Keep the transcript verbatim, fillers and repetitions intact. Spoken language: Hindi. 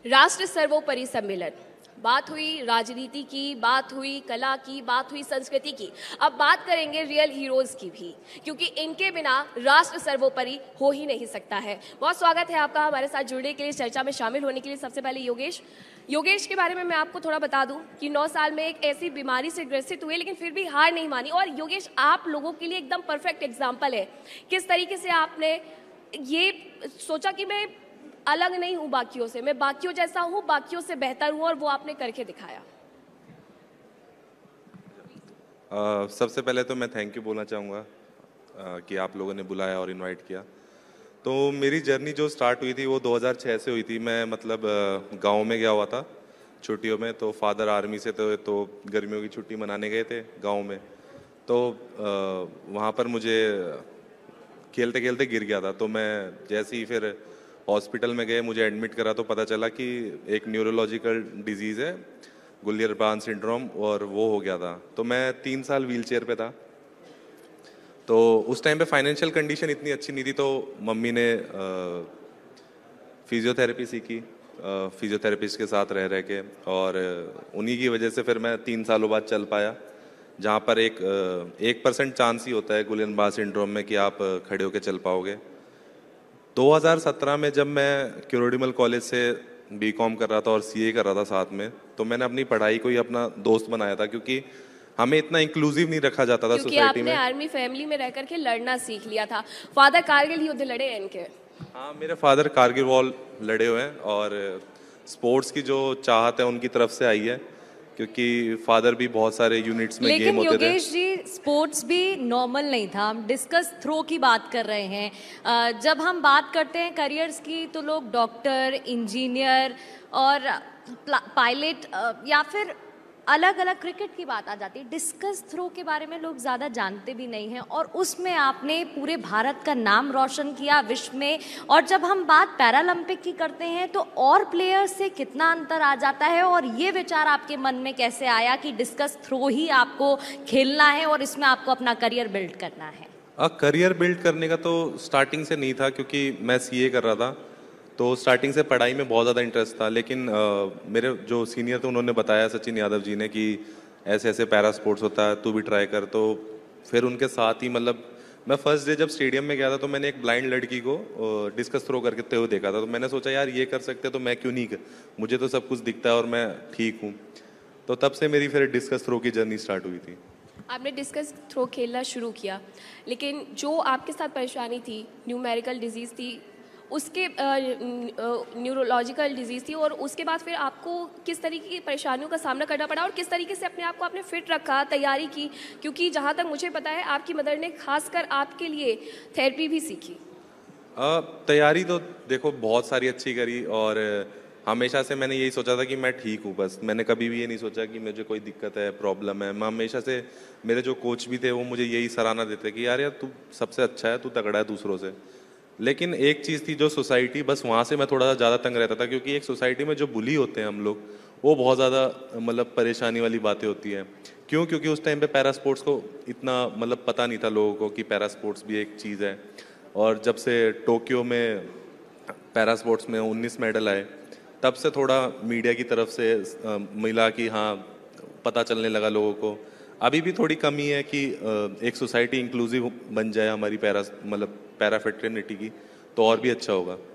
राष्ट्र सर्वोपरि सम्मेलन, बात हुई राजनीति की, बात हुई कला की, बात हुई संस्कृति की। अब बात करेंगे रियल हीरोज़ की भी, क्योंकि इनके बिना राष्ट्र सर्वोपरि हो ही नहीं सकता है। बहुत स्वागत है आपका हमारे साथ जुड़ने के लिए, चर्चा में शामिल होने के लिए। सबसे पहले योगेश योगेश के बारे में मैं आपको थोड़ा बता दूं कि नौ साल में एक ऐसी बीमारी से ग्रसित हुए, लेकिन फिर भी हार नहीं मानी। और योगेश, आप लोगों के लिए एकदम परफेक्ट एग्जाम्पल है। किस तरीके से आपने ये सोचा कि मैं अलग नहीं हूं बाकियों से, मैं बाकियों जैसा हूं, बाकियों से बेहतर हूं, और वो आपने करके दिखाया। uh, सबसे पहले तो मैं थैंक यू बोलना चाहूँगा uh, कि आप लोगों ने बुलाया और इनवाइट किया। तो मेरी जर्नी जो स्टार्ट हुई थी वो दो हज़ार छह से हुई थी। मैं मतलब uh, गांव में गया हुआ था छुट्टियों में। तो फादर आर्मी से थे, तो गर्मियों की छुट्टी मनाने गए थे गांव में। तो uh, वहाँ पर मुझे खेलते खेलते गिर गया था। तो मैं जैसे ही फिर हॉस्पिटल में गए, मुझे एडमिट करा, तो पता चला कि एक न्यूरोलॉजिकल डिजीज़ है, गुलियर बार्न सिंड्रोम, और वो हो गया था। तो मैं तीन साल व्हीलचेयर पे था। तो उस टाइम पे फाइनेंशियल कंडीशन इतनी अच्छी नहीं थी, तो मम्मी ने फिजियोथेरेपी सीखी फिजियोथेरेपिस्ट के साथ रह रह के, और उन्हीं की वजह से फिर मैं तीन सालों बाद चल पाया। जहाँ पर एक एक परसेंट चांस ही होता है गुलियर बार्न सिंड्रोम में कि आप खड़े होकर चल पाओगे। दो हज़ार सत्रह में जब मैं क्यूरोडिमल कॉलेज से बीकॉम कर रहा था और सीए कर रहा था साथ में, तो मैंने अपनी पढ़ाई को ही अपना दोस्त बनाया था, क्योंकि हमें इतना इंक्लूसिव नहीं रखा जाता था सोसाइटी में। आपने आर्मी फैमिली में रह करके लड़ना सीख लिया था। फादर कारगिल युद्ध लड़े हैं इनके? हाँ, मेरे फादर कारगिल वॉर लड़े हुए हैं, और स्पोर्ट्स की जो चाहत है उनकी तरफ से आई है, क्योंकि फादर भी बहुत सारे यूनिट्स में गेम होते थे। लेकिन योगेश जी, स्पोर्ट्स भी नॉर्मल नहीं था। हम डिस्कस थ्रो की बात कर रहे हैं। जब हम बात करते हैं करियर्स की, तो लोग डॉक्टर, इंजीनियर और पायलट या फिर अलग अलग क्रिकेट की बात आ जाती है। डिस्कस थ्रो के बारे में लोग ज़्यादा जानते भी नहीं हैं, और उसमें आपने पूरे भारत का नाम रोशन किया विश्व में। और जब हम बात पैरालंपिक की करते हैं, तो और प्लेयर्स से कितना अंतर आ जाता है, और ये विचार आपके मन में कैसे आया कि डिस्कस थ्रो ही आपको खेलना है और इसमें आपको अपना करियर बिल्ड करना है? आ, करियर बिल्ड करने का तो स्टार्टिंग से नहीं था, क्योंकि मैं सीए कर रहा था। तो स्टार्टिंग से पढ़ाई में बहुत ज़्यादा इंटरेस्ट था। लेकिन आ, मेरे जो सीनियर थे उन्होंने बताया, सचिन यादव जी ने, कि ऐसे ऐसे पैरा स्पोर्ट्स होता है, तू भी ट्राई कर। तो फिर उनके साथ ही मतलब मैं फर्स्ट डे जब स्टेडियम में गया था, तो मैंने एक ब्लाइंड लड़की को डिस्कस थ्रो करते हुए देखा था। तो मैंने सोचा, यार ये कर सकते तो मैं क्यों नहीं कर, मुझे तो सब कुछ दिखता है और मैं ठीक हूँ। तो तब से मेरी फिर डिस्कस थ्रो की जर्नी स्टार्ट हुई थी। आपने डिस्कस थ्रो खेलना शुरू किया, लेकिन जो आपके साथ परेशानी थी, न्यूमेरिकल डिजीज़ थी, उसके न्यूरोलॉजिकल डिजीज़ थी, और उसके बाद फिर आपको किस तरीके की परेशानियों का सामना करना पड़ा, और किस तरीके से अपने आप को आपने फिट रखा, तैयारी की? क्योंकि जहाँ तक मुझे पता है, आपकी मदर ने खासकर आपके लिए थेरेपी भी सीखी। आ, तैयारी तो देखो बहुत सारी अच्छी करी, और हमेशा से मैंने यही सोचा था कि मैं ठीक हूँ। बस मैंने कभी भी ये नहीं सोचा कि मुझे कोई दिक्कत है, प्रॉब्लम है। मैं हमेशा से, मेरे जो कोच भी थे वो मुझे यही सराहना देते कि यार यार तू सबसे अच्छा है, तू तगड़ा है दूसरों से। लेकिन एक चीज़ थी, जो सोसाइटी, बस वहाँ से मैं थोड़ा सा ज़्यादा तंग रहता था, क्योंकि एक सोसाइटी में जो बुली होते हैं हम लोग, वो बहुत ज़्यादा मतलब परेशानी वाली बातें होती हैं। क्यों? क्योंकि उस टाइम पे पैरा स्पोर्ट्स को इतना मतलब पता नहीं था लोगों को कि पैरा स्पोर्ट्स भी एक चीज़ है। और जब से टोक्यो में पैरा स्पोर्ट्स में उन्नीस मेडल आए, तब से थोड़ा मीडिया की तरफ से मिला कि हाँ, पता चलने लगा लोगों को। अभी भी थोड़ी कमी है कि एक सोसाइटी इंक्लूसिव बन जाए हमारी पैरा मतलब पैरा फिटनेटी की, तो और भी अच्छा होगा।